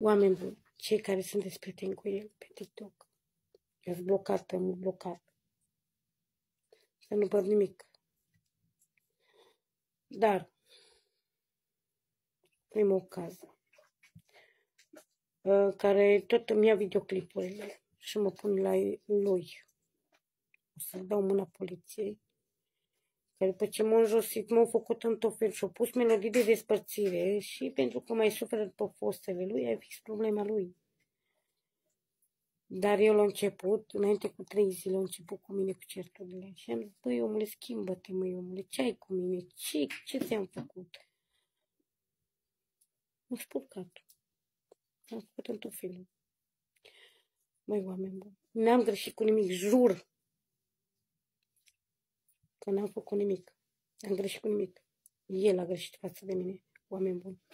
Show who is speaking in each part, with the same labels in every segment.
Speaker 1: Oameni buni, cei care sunteți prieteni cu el pe TikTok, i-ați blocat, am blocat. Să nu văd nimic. Dar, prima ocazie, care tot îmi ia videoclipurile și mă pun la lui. O să-l dau mâna poliției. Că după ce m-au înjosit, m-au făcut în tot fel și-au pus melodii de despărțire și pentru că mai suferă după fostele lui, ai fix problema lui. Dar eu la început, înainte cu 3 zile, au început cu mine cu certurile. Și am zis, băi, omule, schimbă-te, măi, omule, ce ai cu mine? Ce ți-am făcut? M-am spurcat. Am făcut în tot felul. Măi, oameni buni, n-am greșit cu nimic, jur că n-am făcut nimic. N-am greșit cu nimic. El a greșit față de mine, oameni buni.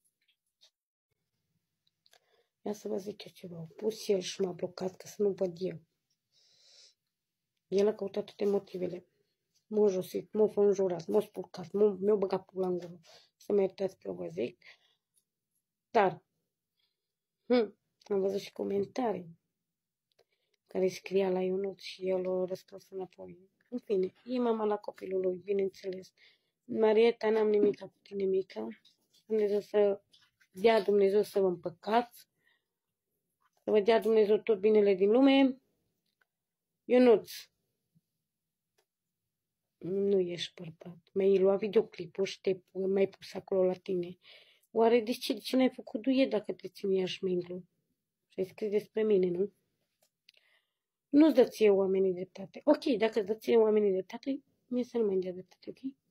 Speaker 1: Ia să vă zic eu ceva. Au pus el și m-a blocat că să nu văd eu. El a căutat toate motivele. M-a josit, m-a înjurat, m-a spurcat, mi-a băgat pula în gură. Să mă iertați că vă zic. Dar, am văzut și comentarii care scria la Ionut și el o răspuns înapoi. În fine, e mama la copilul lui, bineînțeles. Marieta, n-am nimic cu tine, mică. Dumnezeu să dea Dumnezeu să vă împăcați. Să vă dea Dumnezeu tot binele din lume. Ionuț, nu ești bărbat. Mi-ai luat videoclipul și mai pus acolo la tine. Oare de ce n-ai făcut duie dacă te ținea șminglu? Și ai scris despre mine, nu? Nu-ți dă ție oamenii dreptate. Ok, dacă îți dă ție oamenii dreptate, mie să nu mai dea dreptate, ok?